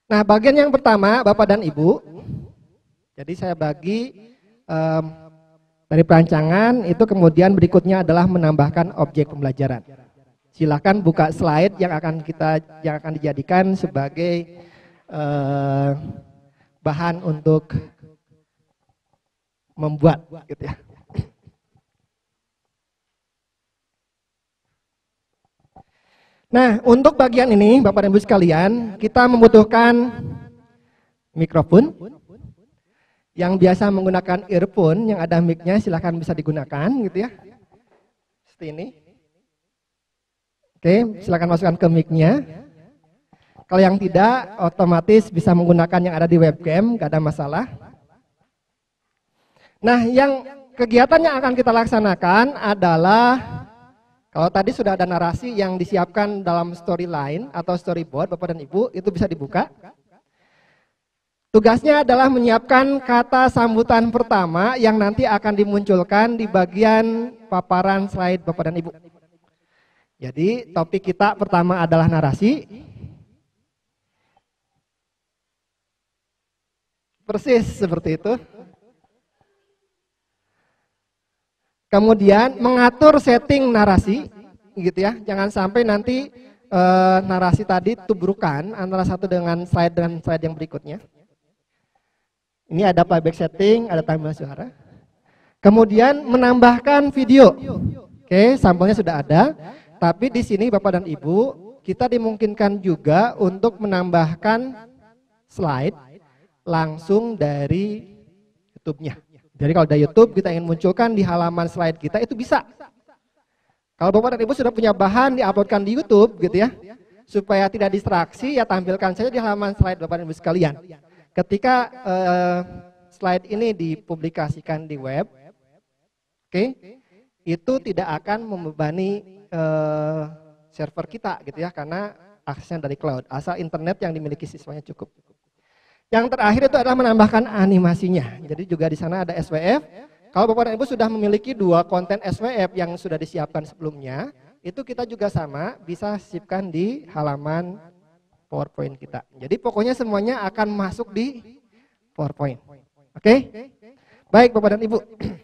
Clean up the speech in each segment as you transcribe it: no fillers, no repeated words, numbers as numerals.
Nah, bagian yang pertama, Bapak dan Ibu, jadi saya bagi dari perancangan itu, kemudian berikutnya adalah menambahkan objek pembelajaran. Silakan buka slide yang akan dijadikan sebagai bahan untuk membuat, gitu ya. Nah, untuk bagian ini, Bapak dan Ibu sekalian, kita membutuhkan mikrofon yang biasa menggunakan earphone, yang ada mic-nya, silahkan bisa digunakan, gitu ya. Seperti ini. Oke, silahkan masukkan ke mic-nya. Kalau yang tidak, otomatis bisa menggunakan yang ada di webcam, gak ada masalah. Nah, yang kegiatan yang akan kita laksanakan adalah, kalau tadi sudah ada narasi yang disiapkan dalam storyline atau storyboard, Bapak dan Ibu, itu bisa dibuka. Tugasnya adalah menyiapkan kata sambutan pertama yang nanti akan dimunculkan di bagian paparan slide Bapak dan Ibu. Jadi topik kita pertama adalah narasi. Persis seperti itu. Kemudian mengatur setting narasi, gitu ya. Jangan sampai nanti narasi tadi tubrukan antara satu dengan slide yang berikutnya. Ini ada playback setting, ada tambah suara. Kemudian menambahkan video. Oke, sampelnya sudah ada. Tapi di sini Bapak dan Ibu, kita dimungkinkan juga untuk menambahkan slide langsung dari YouTube-nya. Jadi kalau dari YouTube kita ingin munculkan di halaman slide kita, itu bisa. Kalau Bapak dan Ibu sudah punya bahan diuploadkan di YouTube, gitu ya, supaya tidak distraksi, ya tampilkan saja di halaman slide Bapak dan Ibu sekalian. Ketika slide ini dipublikasikan di web, oke, itu tidak akan membebani server kita, gitu ya, karena aksesnya dari cloud, asal internet yang dimiliki siswanya cukup. Yang terakhir itu adalah menambahkan animasinya. Jadi juga di sana ada SWF. Kalau Bapak dan Ibu sudah memiliki 2 konten SWF yang sudah disiapkan sebelumnya, itu kita juga sama bisa sisipkan di halaman PowerPoint kita. Jadi pokoknya semuanya akan masuk di PowerPoint. Oke? Baik Bapak dan Ibu.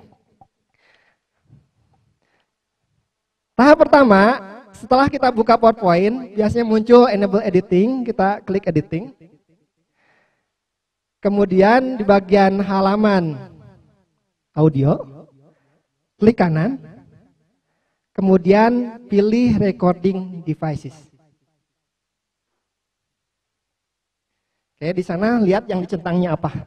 Tahap pertama, setelah kita buka PowerPoint, biasanya muncul enable editing, kita klik editing. Kemudian di bagian halaman audio, klik kanan. Kemudian pilih recording devices. Oke, di sana lihat yang dicentangnya apa.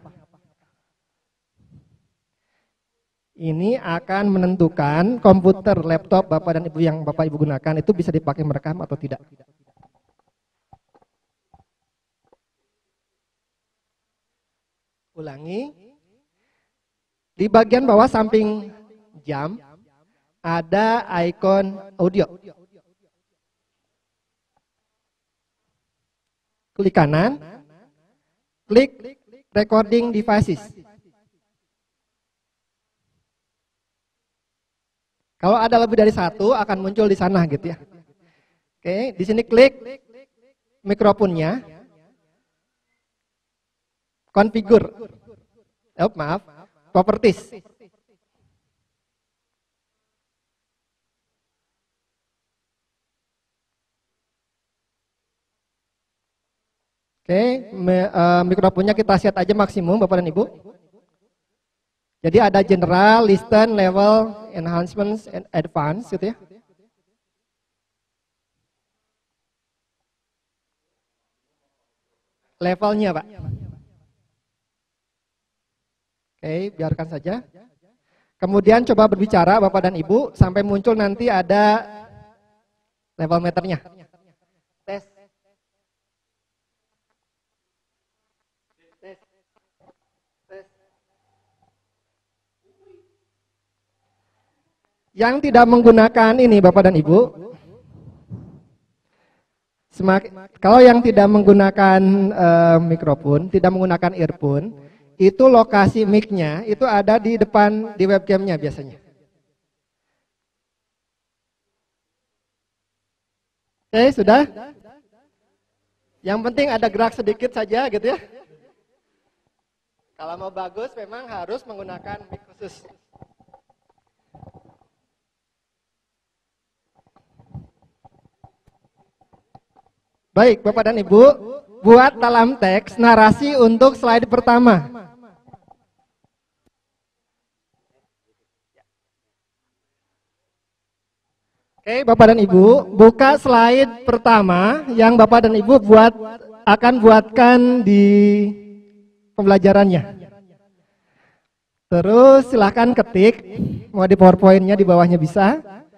Ini akan menentukan komputer, laptop Bapak dan Ibu yang Bapak Ibu gunakan itu bisa dipakai merekam atau tidak. Ulangi. Di bagian bawah samping jam ada ikon audio. Klik kanan. Klik recording devices. Kalau ada lebih dari 1 akan muncul di sana, gitu ya. Oke, di sini klik mikrofonnya. Configure. Properties. Oke, mikrofonnya kita set aja maksimum Bapak dan Ibu. Jadi ada general, listen, level, enhancements, and advance, gitu ya. Levelnya Pak. Oke, biarkan saja. Kemudian coba berbicara Bapak dan Ibu sampai muncul nanti ada level meternya. Tes. Yang tidak menggunakan ini Bapak dan Ibu, kalau yang tidak menggunakan mikrofon, tidak menggunakan earphone, itu lokasi mic-nya itu ada di depan di webcam-nya biasanya. Oke, sudah? Yang penting ada gerak sedikit saja gitu ya. Kalau mau bagus memang harus menggunakan mic khusus. Baik, Bapak dan Ibu, buat dalam teks narasi untuk slide pertama. Oke, Bapak dan Ibu, buka slide pertama yang Bapak dan Ibu akan buatkan di pembelajarannya. Terus silahkan ketik, mau di PowerPoint-nya di bawahnya bisa.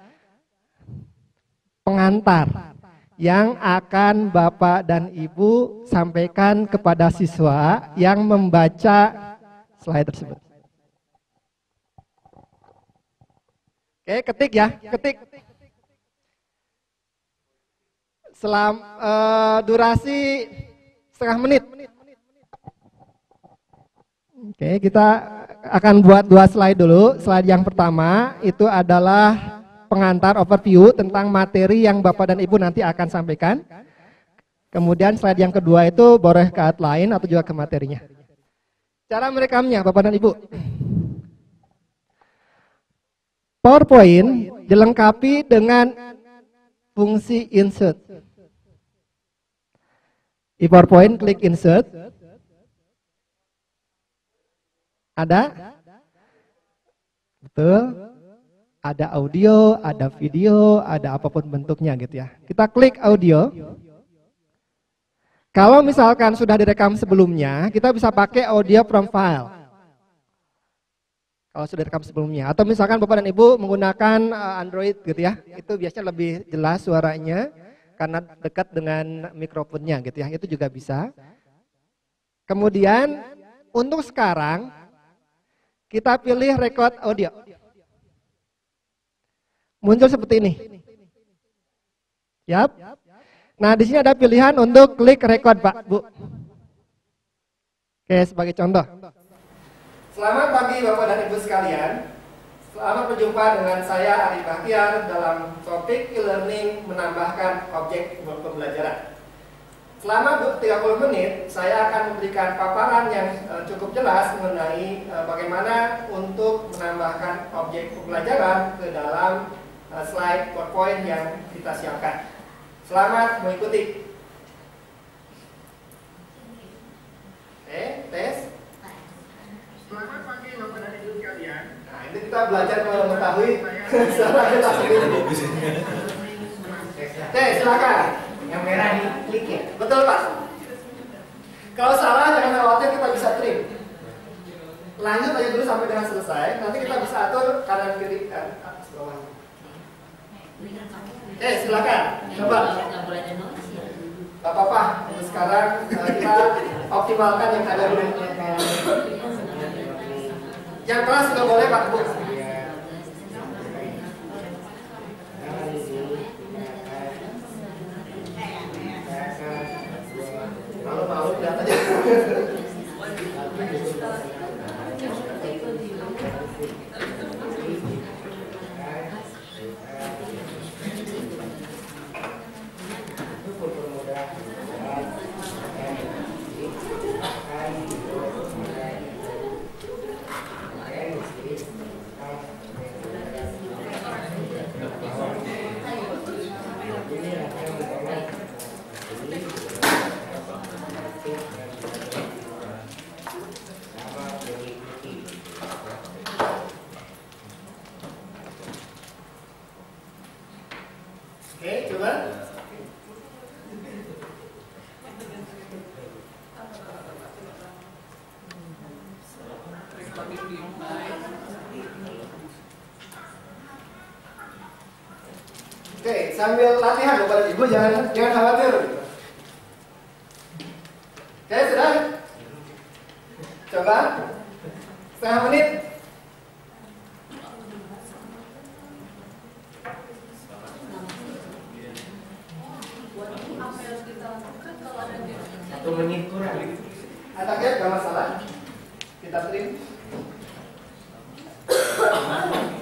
Pengantar yang akan Bapak dan Ibu sampaikan kepada siswa yang membaca slide tersebut. Oke, ketik ya, ketik. Durasi setengah menit. Oke, kita akan buat 2 slide dulu. Slide yang pertama itu adalah pengantar overview tentang materi yang Bapak dan Ibu nanti akan sampaikan. Kemudian slide yang kedua itu boleh ke outline atau juga ke materinya. Cara merekamnya Bapak dan Ibu. PowerPoint dilengkapi dengan fungsi insert. Di PowerPoint klik insert. Ada? Betul. Ada audio, ada video, ada apapun bentuknya gitu ya. Kita klik audio. Kalau misalkan sudah direkam sebelumnya, kita bisa pakai audio from file. Kalau sudah direkam sebelumnya. Atau misalkan Bapak dan Ibu menggunakan Android gitu ya. Itu biasanya lebih jelas suaranya. Karena dekat dengan mikrofonnya gitu ya, itu juga bisa. Kemudian untuk sekarang kita pilih record audio. Muncul seperti ini. Yap. Nah, di sini ada pilihan untuk klik record, Pak, Bu. Oke, sebagai contoh. Selamat pagi Bapak dan Ibu sekalian. Selamat berjumpa dengan saya Ari Bahtiar dalam topik e-learning menambahkan objek pembelajaran. Selama 30 menit saya akan memberikan paparan yang cukup jelas mengenai bagaimana untuk menambahkan objek pembelajaran ke dalam slide PowerPoint yang kita siapkan. Selamat mengikuti. Oke, tes. Selamat pagi Bapak dan Ibu sekalian. Nah, ini kita belajar mengetahui cara kita sendiri. Oke, silakan. Yang merah diklik ya? Betul, Pak. Kalau salah jangan khawatir, kita bisa trim. Lanjut aja dulu sampai dengan selesai. Nanti kita bisa atur kanan kiri dan atas bawah. Oke, silakan. Coba. Bapak-bapak, sekarang kita optimalkan yang ada dulu. Yang kelas sudah boleh Pak Bu. Kalau mau lihat aja. Oke, coba. Oke, sambil latihan Bapak Ibu jangan khawatir. Oke, sudah? Coba. Setengah menit. Menit kurang. Ada gap, gak masalah. Kita trim.